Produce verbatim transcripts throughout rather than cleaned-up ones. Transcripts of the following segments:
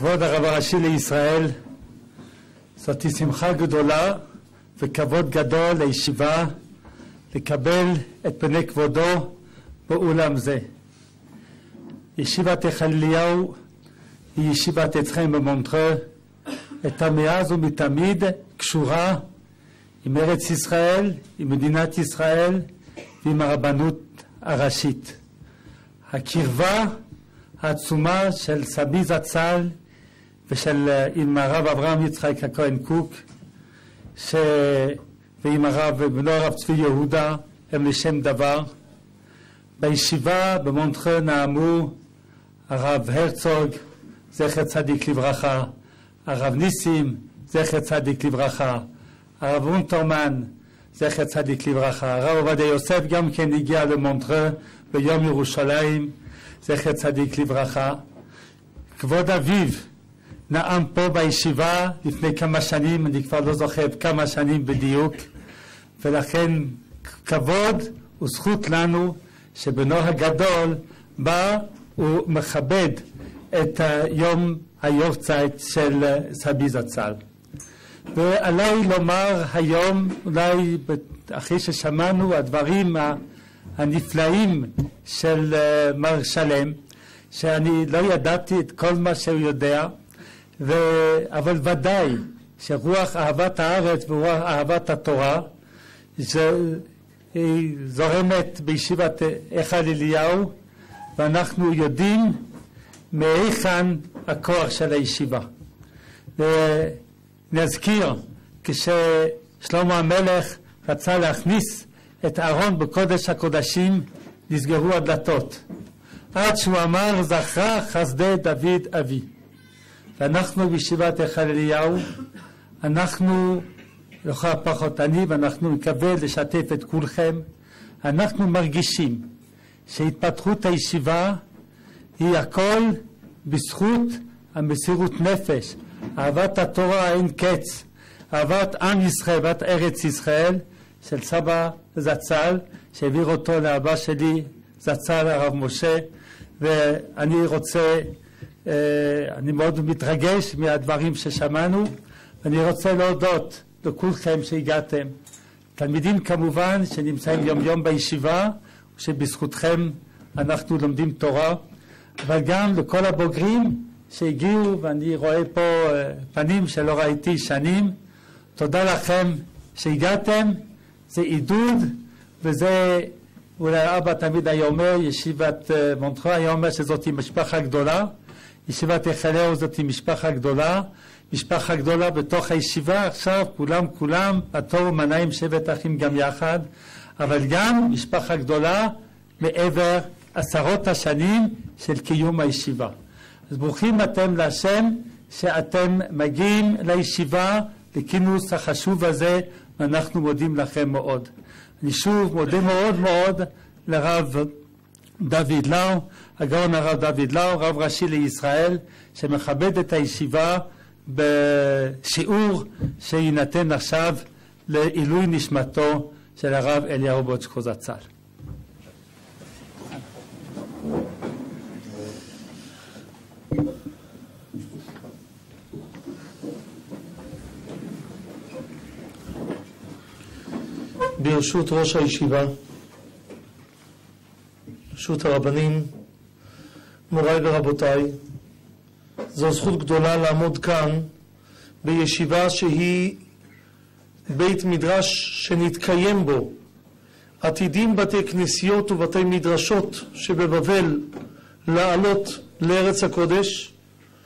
כבוד הרב הראשי לישראל, זאת שמחה גדולה וכבוד גדול לישיבה לקבל את פני כבודו באולם זה. ישיבת היכל אליהו היא ישיבת אתכם במונטרה, הייתה מאז ומתמיד קשורה עם ארץ ישראל, עם מדינת ישראל ועם הרבנות הראשית. הקרבה העצומה של סבי זצ"ל ושל עם הרב אברהם יצחק הכהן קוק ש... ועם הרב בנו הרב צבי יהודה הם לשם דבר. בישיבה במונטרה נאמו הרב הרצוג זכר צדיק לברכה, הרב ניסים זכר צדיק לברכה, הרב אונטרמן זכר צדיק לברכה, הרב עובדיה יוסף גם כן הגיע למונטרה ביום ירושלים זכר צדיק לברכה. כבוד אביו נאם פה בישיבה לפני כמה שנים, אני כבר לא זוכר כמה שנים בדיוק, ולכן כבוד וזכות לנו שבנו הגדול בא ומכבד את יום היורצייט של סבי זצ"ל. ועליי לומר היום, אולי אחרי ששמענו הדברים הנפלאים של מר שלם, שאני לא ידעתי את כל מה שהוא יודע, ו... אבל ודאי שרוח אהבת הארץ ורוח אהבת התורה היא זורמת בישיבת היכל אליהו, ואנחנו יודעים מהיכן הכוח של הישיבה. ונזכיר כששלמה המלך רצה להכניס את אהרון בקודש הקודשים, נסגרו הדלתות עד שהוא אמר זכרה חסדי דוד אבי. ואנחנו בישיבת היכל אליהו, אנחנו לכל הפחות אני ואנחנו מקווה לשתף את כולכם, אנחנו מרגישים שהתפתחות הישיבה היא הכל בזכות המסירות נפש, אהבת התורה אין קץ, אהבת עם ישראל ואת ארץ ישראל של סבא זצ"ל שהעביר אותו לאבא שלי זצ"ל הרב משה. ואני רוצה, אני מאוד מתרגש מהדברים ששמענו, ואני רוצה להודות לכולכם שהגעתם, תלמידים כמובן שנמצאים יום יום בישיבה שבזכותכם אנחנו לומדים תורה, אבל גם לכל הבוגרים שהגיעו, ואני רואה פה פנים שלא ראיתי שנים. תודה לכם שהגעתם, זה עידוד, וזה אולי אבא תמיד היה אומר, ישיבת מונטרה היה אומר שזאת משפחה גדולה, ישיבת היכל אליהו זאת משפחה גדולה, משפחה גדולה בתוך הישיבה. עכשיו כולם כולם התור ומנעים שבט אחים גם יחד, אבל גם משפחה גדולה מעבר עשרות השנים של קיום הישיבה. אז ברוכים אתם להשם שאתם מגיעים לישיבה, לכינוס החשוב הזה, ואנחנו מודים לכם מאוד. אני שוב מודה מאוד מאוד לרב דוד לאו, הגאון הרב דוד לאו, רב ראשי לישראל, שמכבד את הישיבה בשיעור שיינתן עכשיו לעילוי נשמתו של הרב אליהו בוצ'קו זצ"ל. ברשות ראש הישיבה, ברשות הרבנים, מוריי ורבותיי, זו זכות גדולה לעמוד כאן בישיבה שהיא בית מדרש שנתקיים בו עתידים בתי כנסיות ובתי מדרשות שבבבל לעלות לארץ הקודש,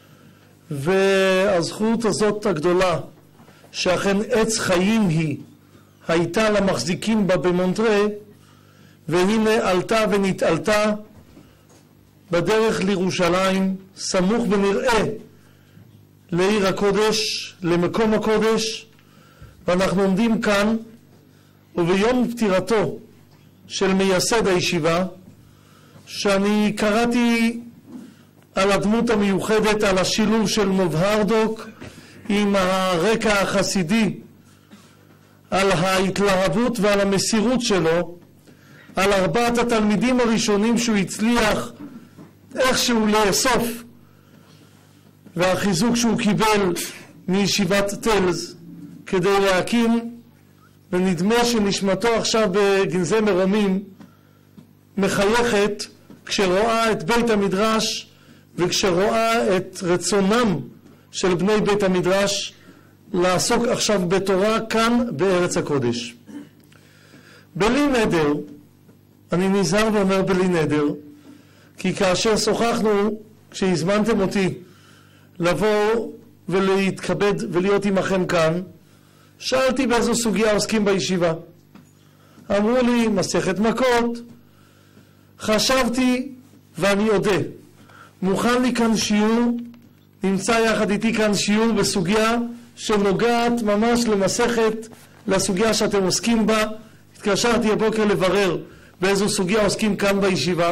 והזכות הזאת הגדולה שאכן עץ חיים היא הייתה למחזיקים בה במונטרה, והנה עלתה ונתעלתה בדרך לירושלים, סמוך ונראה לעיר הקודש, למקום הקודש, ואנחנו עומדים כאן וביום פטירתו של מייסד הישיבה, שאני קראתי על הדמות המיוחדת, על השילוב של מובהרדוק עם הרקע החסידי, על ההתלהבות ועל המסירות שלו, על ארבעת התלמידים הראשונים שהוא הצליח איכשהו לאסוף והחיזוק שהוא קיבל מישיבת טלז כדי להקים, ונדמה שנשמתו עכשיו בגנזי מרומים מחייכת כשרואה את בית המדרש וכשרואה את רצונם של בני בית המדרש לעסוק עכשיו בתורה כאן בארץ הקודש. בלי נדר, אני נזהר ואומר בלי נדר, כי כאשר שוחחנו, כשהזמנתם אותי לבוא ולהתכבד ולהיות עמכם כאן, שאלתי באיזו סוגיה עוסקים בישיבה. אמרו לי מסכת מכות. חשבתי, ואני יודע, מוכן לי כאן שיעור, נמצא יחד איתי כאן שיעור בסוגיה שנוגעת ממש למסכת, לסוגיה שאתם עוסקים בה. התקשרתי הבוקר לברר באיזו סוגיה עוסקים כאן בישיבה,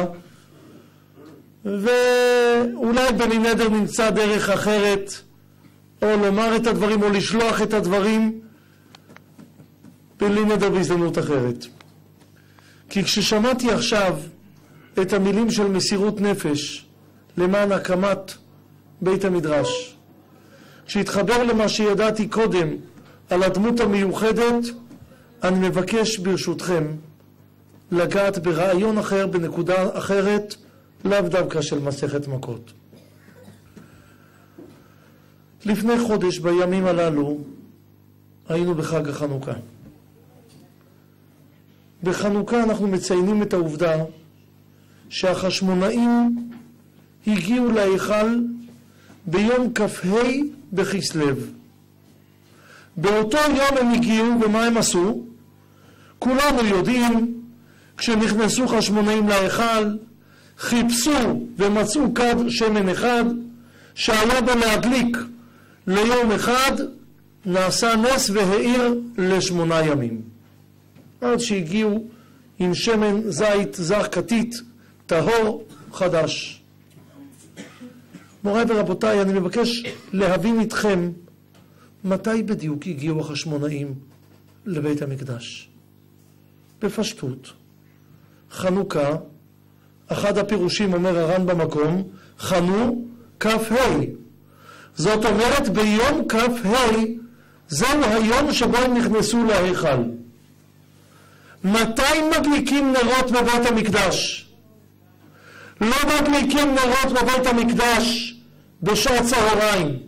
ואולי בלי נדר נמצא דרך אחרת, או לומר את הדברים או לשלוח את הדברים בלי נדר בהזדמנות אחרת. כי כששמעתי עכשיו את המילים של מסירות נפש למען הקמת בית המדרש, כשהתחבר למה שידעתי קודם על הדמות המיוחדת, אני מבקש ברשותכם לגעת ברעיון אחר, בנקודה אחרת, לאו דווקא של מסכת מכות. לפני חודש בימים הללו היינו בחג החנוכה. בחנוכה אנחנו מציינים את העובדה שהחשמונאים הגיעו להיכל ביום כ"ה בכסלו. באותו יום הם הגיעו, ומה הם עשו? כולנו יודעים, כשנכנסו חשמונאים להיכל, חיפשו ומצאו כד שמן אחד שהיה בו להדליק ליום אחד, נעשה נס והאיר לשמונה ימים. עד שהגיעו עם שמן זית זך כתית טהור חדש. מוריי ורבותיי, אני מבקש להבין איתכם מתי בדיוק הגיעו החשמונאים לבית המקדש. בפשטות, חנוכה, אחד הפירושים אומר הר"ן במקום, חנו כ"ה. זאת אומרת ביום כ"ה זהו היום שבו הם נכנסו להיכל. מתי מדליקים נרות בבית המקדש? לא מדליקים נרות בבית המקדש בשעת צהריים.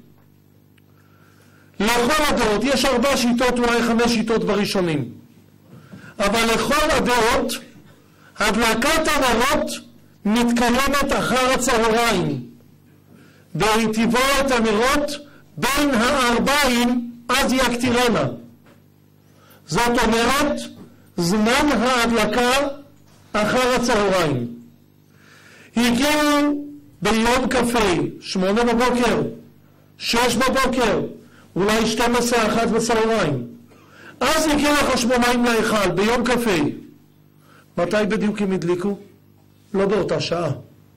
לכל הדעות, יש ארבע שיטות, אולי חמש שיטות בראשונים, אבל לכל הדעות הדלקת הנרות מתקיימת אחר הצהריים, בהיטיבו את הנרות בין הארבעים אז יקטירנה. זאת אומרת זמן ההדלקה אחר הצהריים. הגיעו ביום כ"ה, שמונה בבוקר, שש בבוקר, אולי שתים עשרה, אחת בצהריים. אז הגיעו החשמונאים להיכל ביום כ"ה. מתי בדיוק הם הדליקו? לא באותה שעה.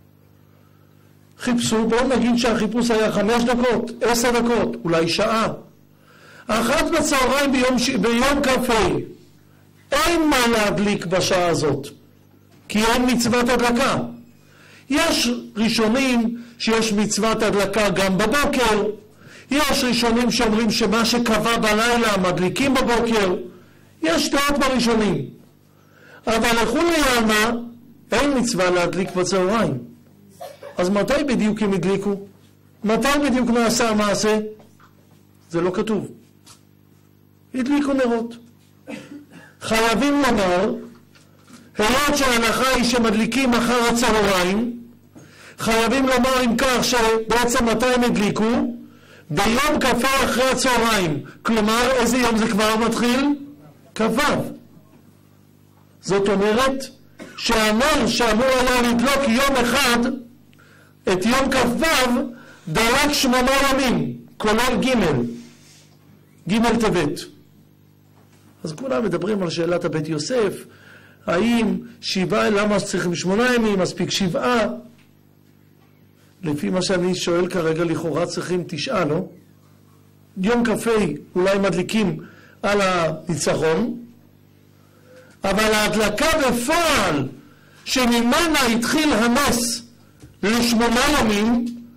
חיפשו, בואו נגיד שהחיפוש היה חמש דקות, עשר דקות, אולי שעה. אחת בצהריים ביום, ש... ביום כ"ה. אין מה להדליק בשעה הזאת, כי אין מצוות הדלקה. יש ראשונים שיש מצוות הדלקה גם בבוקר, יש ראשונים שאומרים שמה שקבע בלילה מדליקים בבוקר, יש דעות בראשונים. אבל לכולי עלמא אין מצווה להדליק בצהריים. אז מתי בדיוק הם הדליקו? מתי בדיוק נעשה המעשה? זה לא כתוב. הדליקו נרות. חייבים לומר, היות שההלכה היא שמדליקים אחר הצהריים, חייבים לומר אם כך שבעצם מתי הם הדליקו? ביום כ"ה אחרי הצהריים. כלומר, איזה יום זה כבר מתחיל? כ"ו. זאת אומרת שהנר שאמור היה לדלוק יום אחד, את יום כ"ו, דלק שמונה ימים, כולל ג' ג' טבת. אז כולם מדברים על שאלת הבית יוסף, האם שבעה, למה צריכים שמונה ימים, מספיק שבעה? לפי מה שאני שואל כרגע, לכאורה צריכים תשעה, לא? יום כ"ה אולי מדליקים על הניצחון, אבל ההדלקה בפועל שממנה התחיל הנס לשמונה ימים,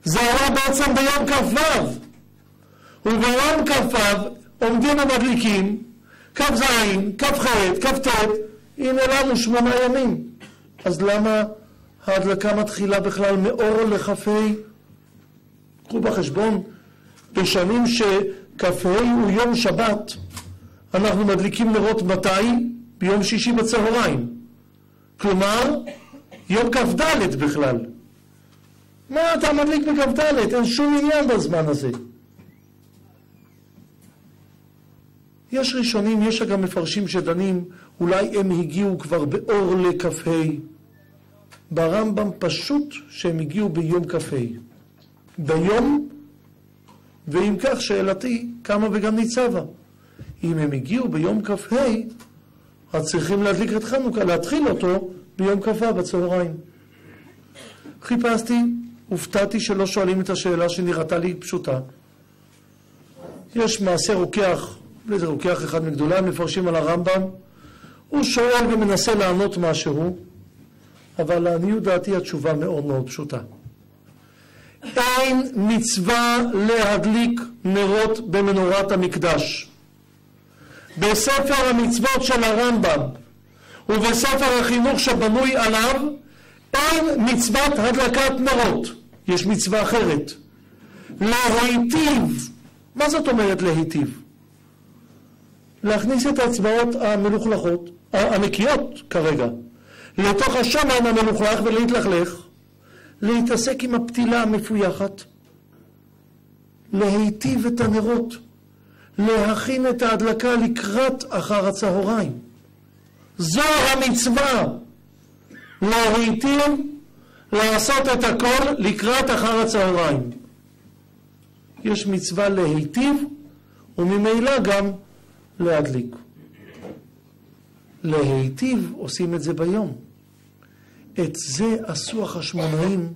זה היה בעצם ביום כ"ו, וביום כ"ו עומדים המדליקים, כ"ז, כ"ח, כ"ט, הנה לנו שמונה ימים. אז למה ההדלקה מתחילה בכלל מאור לכ"ה? קחו בחשבון, בשנים שכ"ה הוא יום שבת, אנחנו מדליקים נרות מתי? ביום שישי בצהריים. כלומר, יום כ"ד בכלל. מה אתה מדליק בכ"ד? אין שום עניין בזמן הזה. יש ראשונים, יש גם מפרשים שדנים, אולי הם הגיעו כבר באור לכ"ה. ברמב"ם פשוט שהם הגיעו ביום כ"ה. ביום, ואם כך שאלתי, כמה וגם ניצבה. אם הם הגיעו ביום כ"ה, אז צריכים להדליק את חנוכה, להתחיל אותו ביום כ"ה בצהריים. חיפשתי, הופתעתי שלא שואלים את השאלה שנראתה לי פשוטה. יש מעשה רוקח, וזה רוקח אחד מגדולי המפרשים על הרמב"ם, הוא שואל ומנסה לענות משהו, אבל לעניות דעתי התשובה מאוד מאוד פשוטה. אין מצווה להדליק נרות במנורת המקדש. בספר המצוות של הרמב"ם ובספר החינוך שבנוי עליו אין מצוות הדלקת נרות. יש מצווה אחרת, להיטיב. מה זאת אומרת להיטיב? להכניס את האצבעות המלוכלכות, הנקיות כרגע, לתוך השמן המלוכלך ולהתלכלך, להתעסק עם הפתילה המפויחת, להיטיב את הנרות, להכין את ההדלקה לקראת אחר הצהריים. זו המצווה, להיטיב, לעשות את הכל לקראת אחר הצהריים. יש מצווה להיטיב וממילא גם להדליק. להיטיב עושים את זה ביום. את זה עשו החשמונאים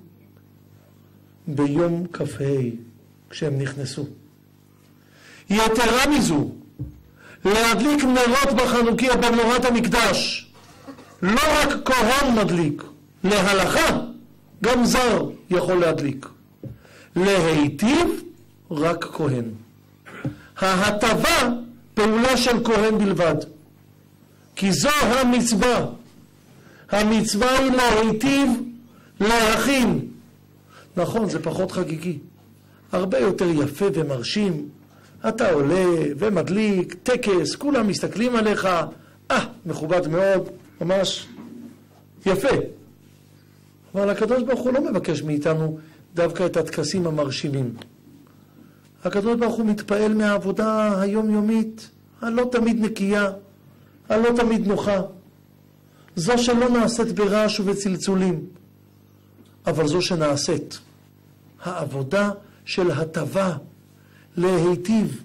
ביום כ"ה כשהם נכנסו. יתרה מזו, להדליק נרות בחנוכיה במנורת המקדש, לא רק כהן מדליק, להלכה גם זר יכול להדליק. להיטיב רק כהן. ההטבה פעולה של כהן בלבד, כי זו המצווה. המצווה היא להיטיב, להכין. נכון, זה פחות חגיגי, הרבה יותר יפה ומרשים. אתה עולה ומדליק, טקס, כולם מסתכלים עליך, אה, מכובד מאוד, ממש יפה. אבל הקדוש ברוך הוא לא מבקש מאיתנו דווקא את הטקסים המרשימים. הקדוש ברוך הוא מתפעל מהעבודה היומיומית, הלא תמיד נקייה, הלא תמיד נוחה. זו שלא נעשית ברעש ובצלצולים, אבל זו שנעשית. העבודה של הטבה, להיטיב.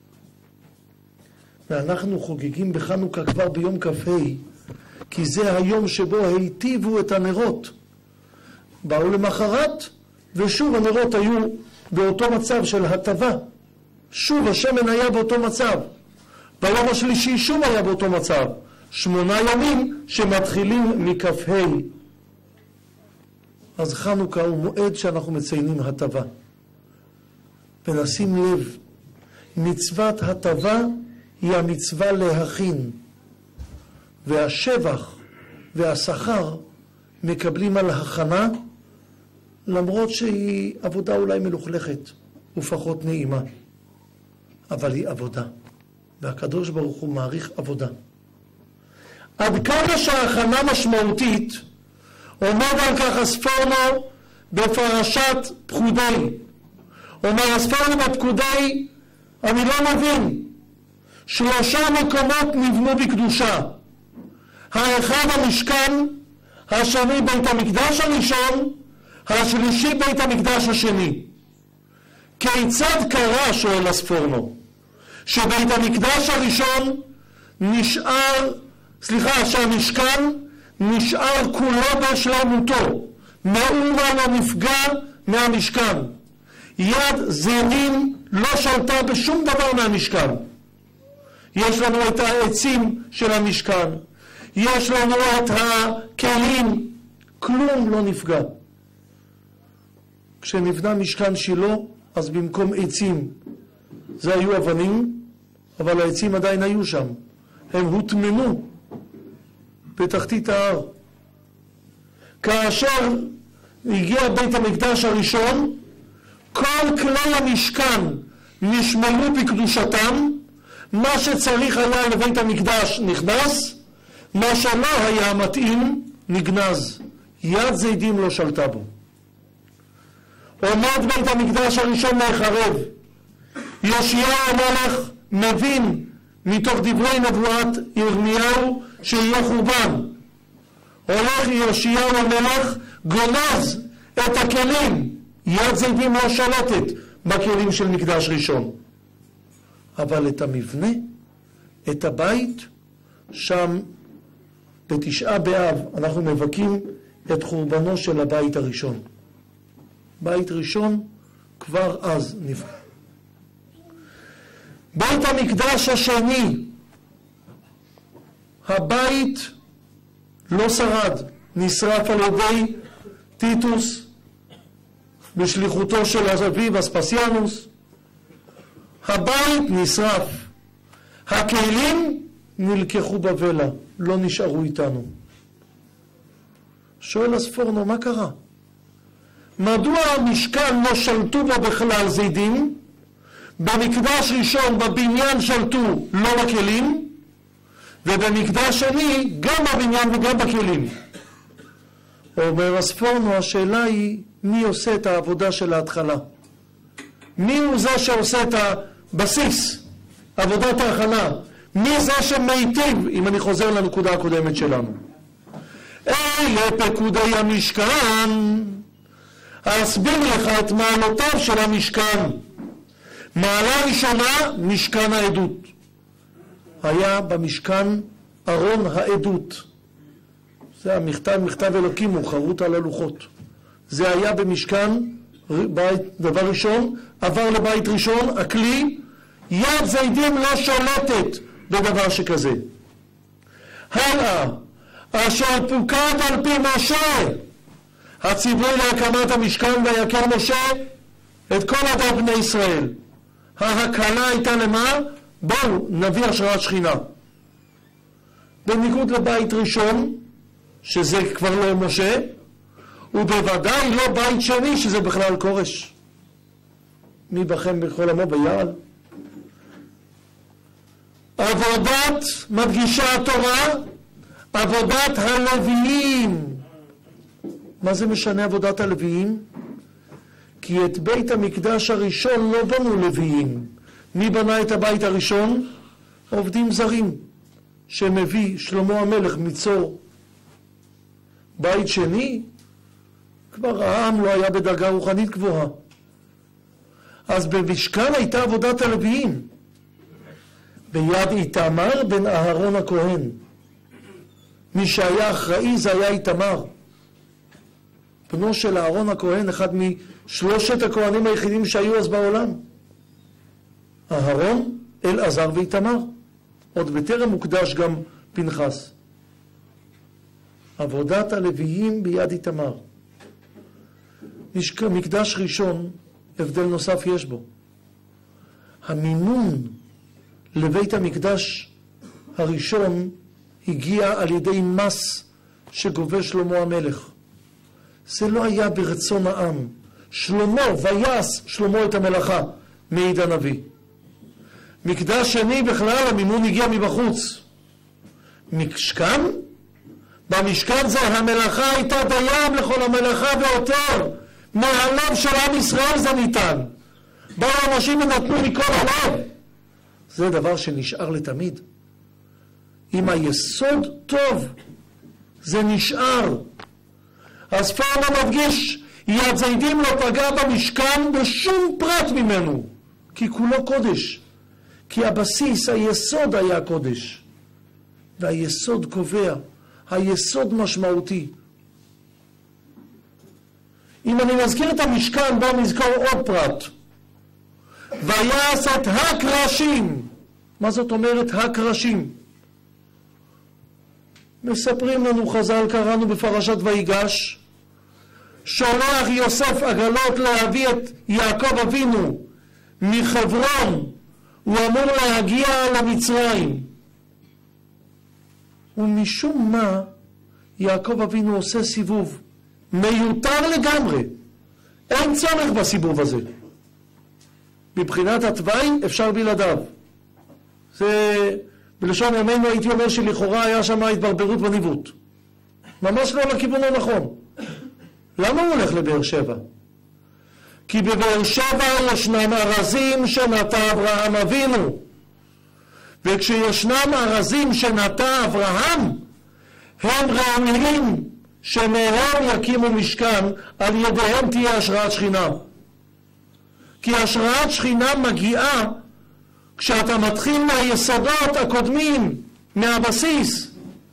ואנחנו חוגגים בחנוכה כבר ביום כ"ה, כי זה היום שבו היטיבו את הנרות. באו למחרת, ושוב הנרות היו באותו מצב של הטבה. שוב השמן היה באותו מצב. ביום השלישי שוב היה באותו מצב. שמונה ימים שמתחילים מכ"ה. אז חנוכה הוא מועד שאנחנו מציינים הטבה. ונשים לב, מצוות הטבה היא המצווה להכין, והשבח והשכר מקבלים על הכנה, למרות שהיא עבודה אולי מלוכלכת ופחות נעימה, אבל היא עבודה, והקדוש ברוך הוא מעריך עבודה. עד כמה שההכנה משמעותית, עומד על כך הספורנו בפרשת פקודי. אומר הספורנו בפקודי, אני לא מבין, שלושה מקומות נבנו בקדושה. האחד המשכן, השני בית המקדש הראשון, השלישי בית המקדש השני. כיצד קרה, שואל הספורנו, שבית המקדש הראשון נשאר, סליחה, שהמשכן נשאר כולו בשלמותו, מאומה לא נפגע מהמשכן. יד זרים לא שלטה בשום דבר מהמשכן. יש לנו את העצים של המשכן, יש לנו את הכלים, כלום לא נפגע. כשנבנה משכן שילה, אז במקום עצים זה היו אבנים, אבל העצים עדיין היו שם. הם הוטמנו בתחתית ההר. כאשר הגיע בית המקדש הראשון, כל כלי המשכן נשמרו בקדושתם, מה שצריך היה לבית המקדש נכנס, מה שלא היה מתאים נגנז. יד זידים לא שלטה בו. עומד בית המקדש הראשון להיחרב. יאשיהו המלך מבין מתוך דברי נבואת ירמיהו שיהיה חורבן. הולך יאשיהו המלך, גונז את הכלים. יד זידים לא שלטת בכלים של מקדש ראשון. אבל את המבנה, את הבית, שם בתשעה באב אנחנו מבכים את חורבנו של הבית הראשון. בית ראשון כבר אז נבנה. בית המקדש השני, הבית לא שרד, נשרף על ידי טיטוס בשליחותו של אביו אספסיאנוס. הבית נשרף, הכלים נלקחו בבלה, לא נשארו איתנו. שואל הספורנו, מה קרה? מדוע המשכן לא שלטו בו בכלל זידים? במקדש ראשון בבניין שלטו לא בכלים, ובמקדש שני גם בבניין וגם בכלים. אומר הספורנו, השאלה היא מי עושה את העבודה של ההתחלה? מי הוא זה שעושה את הבסיס, עבודת ההכנה? מי זה שמיטיב, אם אני חוזר לנקודה הקודמת שלנו? אלה פקודי המשכן. אסביר לך את מעלותיו של המשכן. מעלה ראשונה, משכן העדות. היה במשכן ארון העדות. זה המכתב, מכתב אלוקים, הוא חרוט על הלוחות. זה היה במשכן, בית, דבר ראשון, עבר לבית ראשון, הכלי, יד זידים לא שולטת בדבר שכזה. הלאה, אשר פוקד על פי משה, הציווי להקמת המשכן ויקר משה את כל עדת בני ישראל. ההקלה הייתה למה? בואו נביא השראת שכינה. בניגוד לבית ראשון, שזה כבר לא משה, ובוודאי לא בית שני, שזה בכלל קורש. מי בכם בכל עמו ביעל? עבודת, מדגישה התורה, עבודת הלוויים. מה זה משנה עבודת הלוויים? כי את בית המקדש הראשון לא בנו לוויים. מי בנה את הבית הראשון? עובדים זרים, שמביא שלמה המלך מצור. בית שני, כבר העם לא היה בדרגה רוחנית גבוהה. אז במשכן הייתה עבודת הלוויים. ביד איתמר בן אהרון הכהן. מי שהיה אחראי זה היה איתמר. בנו של אהרון הכהן, אחד משלושת הכהנים היחידים שהיו אז בעולם. אהרון, אלעזר ואיתמר. עוד בטרם מוקדש גם פנחס. עבודת הלוויים ביד איתמר. מקדש ראשון, הבדל נוסף יש בו. המימון לבית המקדש הראשון הגיע על ידי מס שגובה שלמה המלך. זה לא היה ברצון העם. שלמה, ויעש שלמה את המלאכה, מעיד הנביא. מקדש שני בכלל המימון הגיע מבחוץ. משכן? במשכן זה המלאכה הייתה דיים לכל המלאכה ויותר. מהלב של עם ישראל זה ניתן. באו אנשים ונתנו מכל הלב. זה דבר שנשאר לתמיד. אם היסוד טוב, זה נשאר. הספורנו מדגיש, יד זידים לא פגע במשכן בשום פרט ממנו, כי כולו קודש. כי הבסיס, היסוד היה קודש. והיסוד קובע, היסוד משמעותי. אם אני מזכיר את המשכן, בואו נזכור עוד פרט. ויעש את הקרשים. מה זאת אומרת הקרשים? מספרים לנו חז"ל, קראנו בפרשת ויגש, שולח יוסף עגלות להביא את יעקב אבינו מחברון, הוא אמור להגיע למצרים. ומשום מה יעקב אבינו עושה סיבוב מיותר לגמרי. אין צורך בסיבוב הזה. מבחינת התוואי אפשר בלעדיו. זה בלשון ימינו הייתי אומר שלכאורה היה שם התברברות בניווט. ממש לא לכיוון הנכון. למה הוא הולך לבאר שבע? כי בבאר שבע ישנם ארזים שנטע אברהם אבינו. וכשישנם ארזים שנטע אברהם, הם ראויים שמהם יקימו משכן, על ידיהם תהיה השראת שכינה. כי השראת שכינה מגיעה כשאתה מתחיל מהיסודות הקודמים, מהבסיס.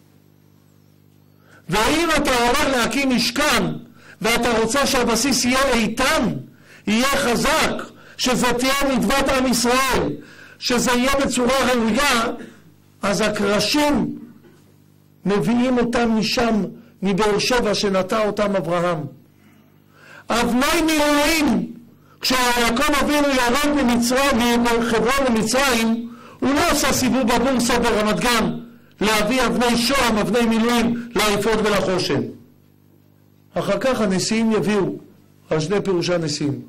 ואם אתה הולך להקים משכן, ואתה רוצה שהבסיס יהיה איתן, יהיה חזק, שזה תהיה נדבת עם ישראל, שזה יהיה בצורה ראויה, אז הקרשים מביאים אותם משם, מבאר שבע שנטע אותם אברהם. אבני מילואים, כשיעקב אבינו ירד ממצרים, מחברון למצרים, הוא לא עשה סיבוב בבורסה ברמת גן, להביא אבני שוהם, אבני מילואים, לאפוד ולחושן. אחר כך הנשיאים יביאו, על שני פירושי הנשיאים.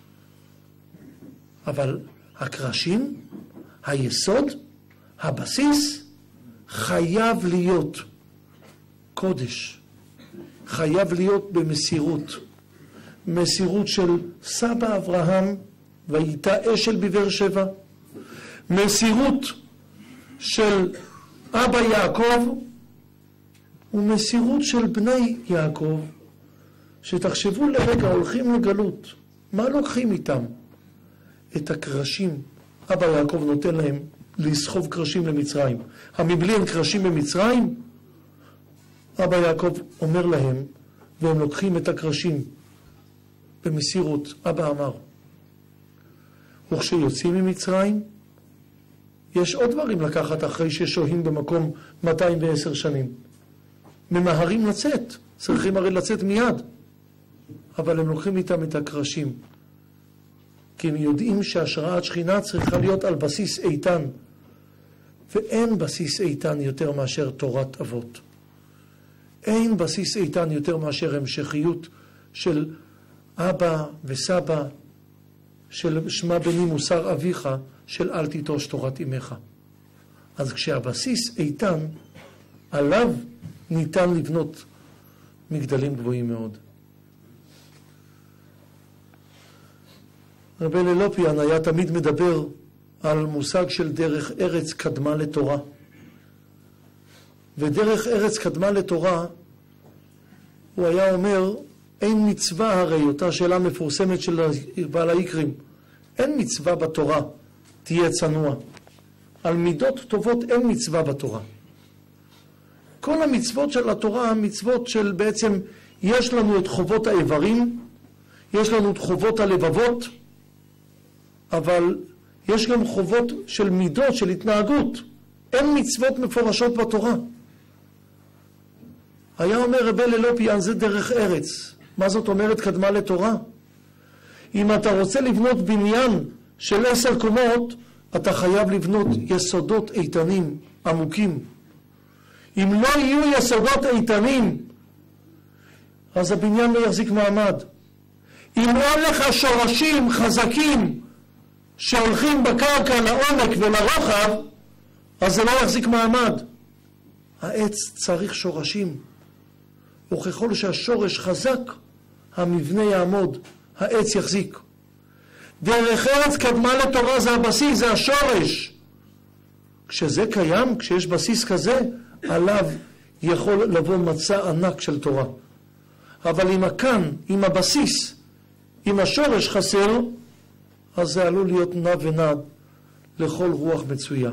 אבל הקרשים, היסוד, הבסיס, חייב להיות קודש. חייב להיות במסירות. מסירות של סבא אברהם, והייתה אשל בבאר שבע. מסירות של אבא יעקב, ומסירות של בני יעקב, שתחשבו לרגע, הולכים לגלות. מה לוקחים איתם? את הקרשים. אבא יעקב נותן להם לסחוב קרשים למצרים. המבלי הם קרשים במצרים? אבא יעקב אומר להם, והם לוקחים את הקרשים במסירות. אבא אמר, וכשיוצאים ממצרים, יש עוד דברים לקחת אחרי ששוהים במקום מאתיים ועשר שנים. ממהרים לצאת, צריכים הרי לצאת מיד. אבל הם לוקחים איתם את הקרשים. כי הם יודעים שהשראת שכינה צריכה להיות על בסיס איתן. ואין בסיס איתן יותר מאשר תורת אבות. אין בסיס איתן יותר מאשר המשכיות של אבא וסבא, של שמע בני מוסר אביך, של אל תיטוש תורת אמך. אז כשהבסיס איתן, עליו ניתן לבנות מגדלים גבוהים מאוד. רבי אלופיאן היה תמיד מדבר על מושג של דרך ארץ קדמה לתורה. ודרך ארץ קדמה לתורה, הוא היה אומר, אין מצווה הרי, אותה שאלה מפורסמת של בעל העיקרים, אין מצווה בתורה, תהיה צנוע. על מידות טובות אין מצווה בתורה. כל המצוות של התורה, מצוות של בעצם, יש לנו את חובות האיברים, יש לנו את חובות הלבבות, אבל יש גם חובות של מידות, של התנהגות. אין מצוות מפורשות בתורה. היה אומר רבי אלופיאן, זה דרך ארץ. מה זאת אומרת קדמה לתורה? אם אתה רוצה לבנות בניין של עשר קומות, אתה חייב לבנות יסודות איתנים, עמוקים. אם לא יהיו יסודות איתנים, אז הבניין לא יחזיק מעמד. אם אין לך שורשים חזקים שהולכים בקרקע לעומק ולרוחב, אז זה לא יחזיק מעמד. העץ צריך שורשים, וככל שהשורש חזק, המבנה יעמוד, העץ יחזיק. דרך ארץ קדמה לתורה זה הבסיס, זה השורש. כשזה קיים, כשיש בסיס כזה, עליו יכול לבוא מצע ענק של תורה. אבל אם הכאן, אם הבסיס, אם השורש חסר, אז זה עלול להיות נע ונד לכל רוח מצויה.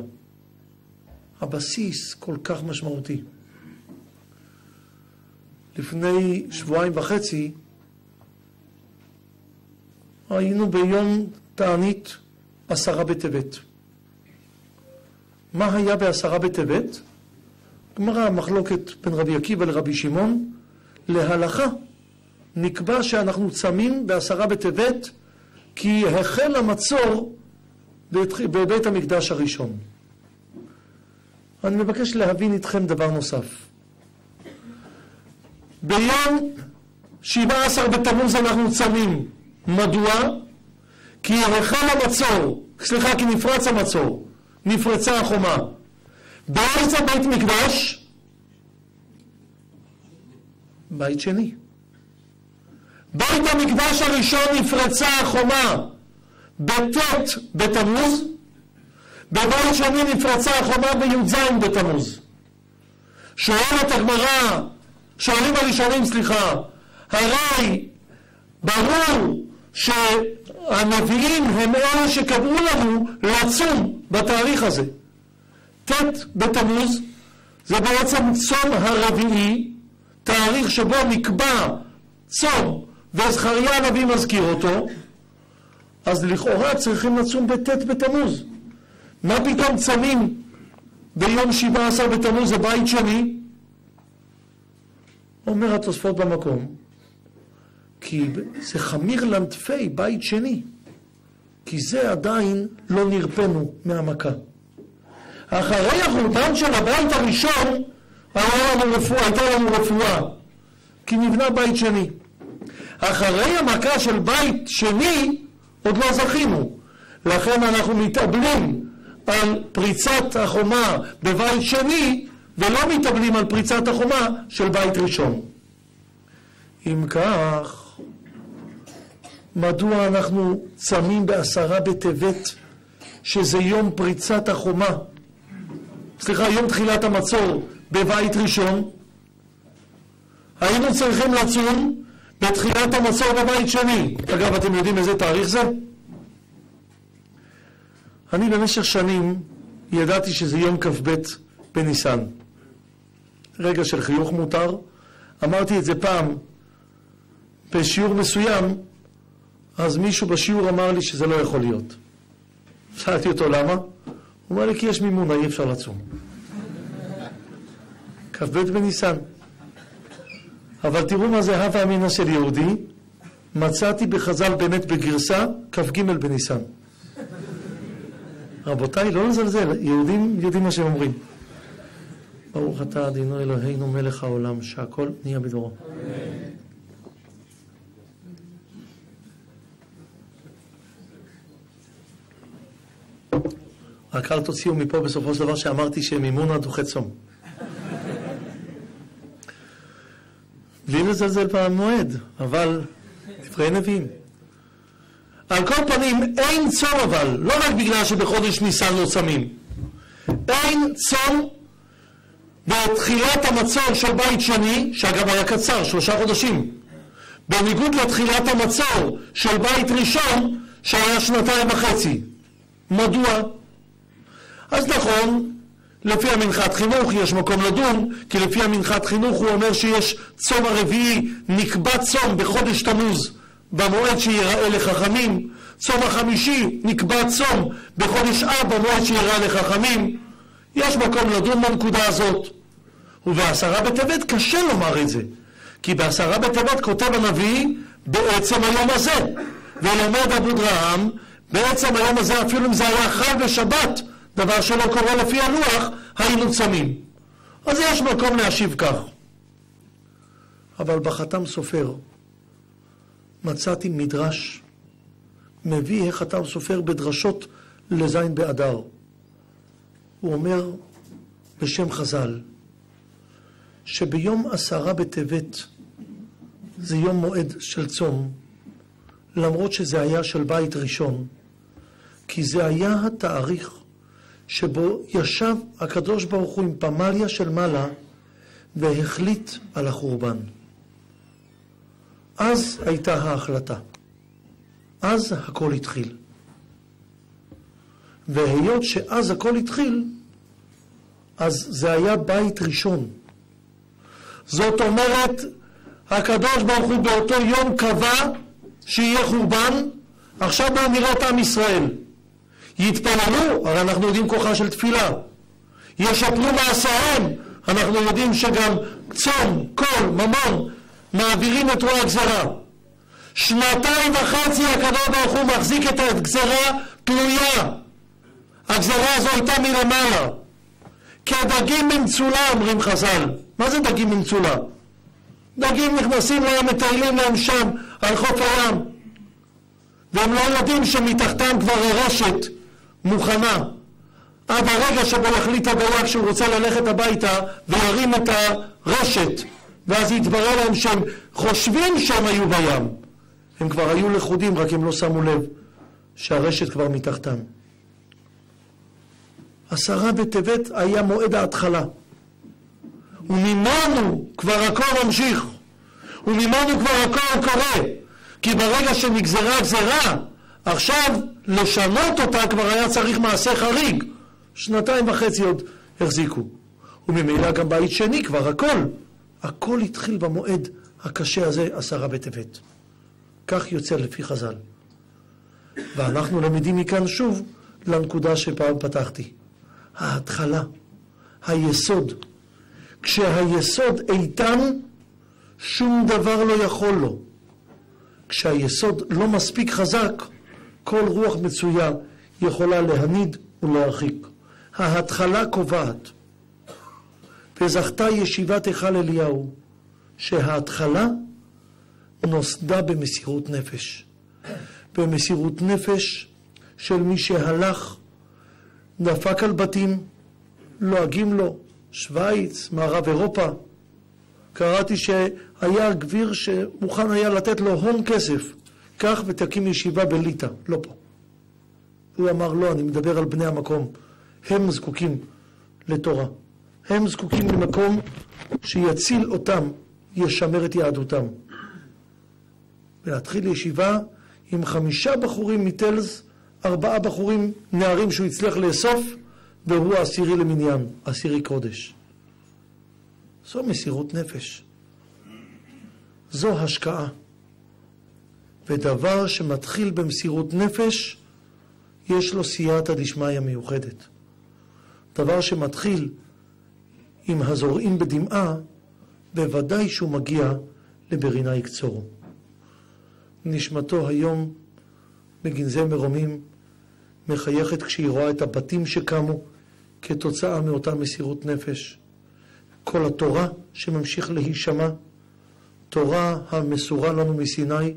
הבסיס כל כך משמעותי. לפני שבועיים וחצי היינו ביום תענית עשרה בטבת. מה היה בעשרה בטבת? גמרא, מחלוקת בין רבי עקיבא לרבי שמעון. להלכה נקבע שאנחנו צמים בעשרה בטבת, כי החל המצור בבית המקדש הראשון. אני מבקש להבין איתכם דבר נוסף. ביום שבעה עשר בתמוז אנחנו צמים. מדוע? כי החל המצור, סליחה, כי נפרץ המצור, נפרצה החומה. באיזה בית מקדש? בית שני. בית המקדש הראשון נפרצה החומה בט' בתמוז, בבית שני נפרצה החומה בי"ז בתמוז. שואלת הגמרא, שואלים הראשונים, סליחה, הרי ברור שהנביאים הם אלה שקבעו לנו לצום בתאריך הזה. ט' בתמוז זה בעצם צום הרביעי, תאריך שבו נקבע צום וזכריה הנביא מזכיר אותו, אז לכאורה צריכים לצום בט' בתמוז. מה פתאום צמים ביום שבעה עשר בתמוז זה בית שני? אומר התוספות במקום, כי זה חמיר לנטפי בית שני, כי זה עדיין לא נרפנו מהמכה. אחרי החורבן של הבית הראשון הייתה לנו רפואה, הייתה לנו רפואה, כי נבנה בית שני. אחרי המכה של בית שני עוד לא זכינו, לכן אנחנו מתאבלים על פריצת החומה בבית שני ולא מתאבלים על פריצת החומה של בית ראשון. אם כך, מדוע אנחנו צמים בעשרה בטבת שזה יום פריצת החומה, סליחה, יום תחילת המצור בבית ראשון? היינו צריכים לצום בתחילת המצור בבית שני. אגב, אתם יודעים איזה תאריך זה? אני במשך שנים ידעתי שזה יום כ"ב בניסן. רגע של חיוך מותר. אמרתי את זה פעם בשיעור מסוים, אז מישהו בשיעור אמר לי שזה לא יכול להיות. שאלתי אותו למה? הוא אמר לי כי יש מימונה, אי אפשר לצום. כ"ב בניסן. אבל תראו מה זה הווה אמינא של יהודי. מצאתי בחז"ל באמת בגרסה כ"ג בניסן. רבותיי, לא לזלזל, יהודים יודעים מה שהם אומרים. ברוך אתה אדינו אלוהינו מלך העולם שהכל נהיה בדברו. רק אל תוציאו מפה בסופו של דבר שאמרתי שמימונה דוחה צום. בלי לזלזל במועד, אבל דברי נביאים. על כל פנים, אין צום אבל, לא רק בגלל שבחודש ניסן לא צמים. אין צום בתחילת המצור של בית שני, שאגב היה קצר, שלושה חודשים. בניגוד לתחילת המצור של בית ראשון, שהיה שנתיים וחצי. מדוע? אז נכון, לפי המנחת חינוך יש מקום לדון, כי לפי המנחת חינוך הוא אומר שיש צום הרביעי, נקבע צום בחודש תמוז, במועד שיראה לחכמים. צום החמישי נקבע צום בחודש אב, במועד שיראה לחכמים. יש מקום לדון בנקודה הזאת. ובעשרה בטבת קשה לומר את זה, כי בעשרה בטבת כותב הנביא בעצם היום הזה, ולומד אבו דרהם בעצם היום הזה, אפילו אם זה היה חל בשבת, דבר שלא קורה לפי הלוח, היינו צמים. אז יש מקום להשיב כך. אבל בחתם סופר מצאתי מדרש מביא החתם סופר בדרשות לזין באדר. הוא אומר בשם חז"ל שביום עשרה בטבת זה יום מועד של צום, למרות שזה היה של בית ראשון, כי זה היה התאריך שבו ישב הקדוש ברוך הוא עם פמליה של מעלה והחליט על החורבן. אז הייתה ההחלטה. אז הכל התחיל. והיות שאז הכל התחיל, אז זה היה בית ראשון. זאת אומרת, הקדוש ברוך הוא באותו יום קבע שיהיה חורבן. עכשיו בואו נראה את עם ישראל. יתפללו, הרי אנחנו יודעים כוחה של תפילה. ישפרו מעשיהם, אנחנו יודעים שגם צום, קול, ממון, מעבירים את רוע הגזרה. שנתיים וחצי הקדוש ברוך הוא מחזיק את הגזרה תלויה. הגזרה הזו הייתה מלמעלה. כדגים ממצולה, אומרים חז"ל. מה זה דגים ממצולה? דגים נכנסים להם, מטיילים להם שם על חוף הים, והם לא יודעים שמתחתם כבר הרשת מוכנה. עד הרגע שבו יחליט הדייג שהוא רוצה ללכת הביתה וירים את הרשת, ואז יתברר להם שהם חושבים שהם היו בים. הם כבר היו לכודים, רק הם לא שמו לב שהרשת כבר מתחתם. עשרה בטבת היה מועד ההתחלה. וממנו כבר הכל ממשיך. וממנו כבר הכל קורה. כי ברגע שנגזרה גזרה, עכשיו לשנות אותה כבר היה צריך מעשה חריג. שנתיים וחצי עוד החזיקו. וממילא גם בית שני כבר הכל. הכל התחיל במועד הקשה הזה, עשרה בטבת. כך יוצא לפי חז"ל. ואנחנו למדים מכאן שוב לנקודה שפעם פתחתי. ההתחלה, היסוד. כשהיסוד איתן, שום דבר לא יכול לו. כשהיסוד לא מספיק חזק, כל רוח מצויה יכולה להניד ולהרחיק. ההתחלה קובעת. וזכתה ישיבת היכל אליהו, שההתחלה נוסדה במסירות נפש. במסירות נפש של מי שהלך, דפק על בתים, לועגים לו, שוויץ, מערב אירופה. קראתי שהיה גביר שמוכן היה לתת לו הון כסף, כך ותקים ישיבה בליטא, לא פה. הוא אמר לא, אני מדבר על בני המקום, הם זקוקים לתורה, הם זקוקים למקום שיציל אותם, ישמר את יהדותם. ולהתחיל ישיבה עם חמישה בחורים מטלז, ארבעה בחורים נערים שהוא הצליח לאסוף, והוא העשירי למניין, עשירי קודש. זו מסירות נפש. זו השקעה. ודבר שמתחיל במסירות נפש, יש לו סייעתא דשמיא מיוחדת. דבר שמתחיל עם הזורעים בדמעה, בוודאי שהוא מגיע לברינה יקצורו. נשמתו היום בגנזי מרומים מחייכת כשהיא רואה את הבתים שקמו כתוצאה מאותה מסירות נפש. כל התורה שממשיך להישמע, תורה המסורה לנו מסיני,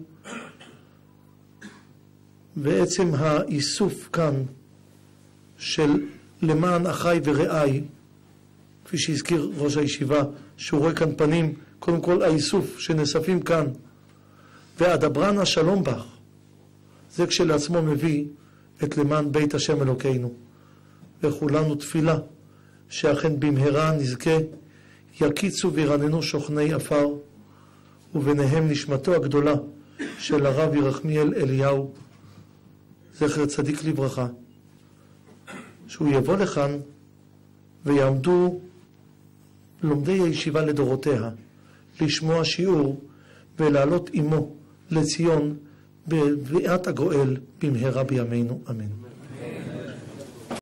ועצם האיסוף כאן של למען אחי ורעי, כפי שהזכיר ראש הישיבה, שהוא רואה כאן פנים, קודם כל האיסוף שנספים כאן, והדברן השלום בך, זה כשלעצמו מביא את למען בית השם אלוקינו. וכולנו תפילה שאכן במהרה נזכה יקיצו וירננו שוכני אפר, וביניהם נשמתו הגדולה של הרב ירחמיאל אליהו, זכר צדיק לברכה, שהוא יבוא לכאן ויעמדו לומדי הישיבה לדורותיה לשמוע שיעור ולעלות עמו לציון בביאת הגואל במהרה בימינו אמן.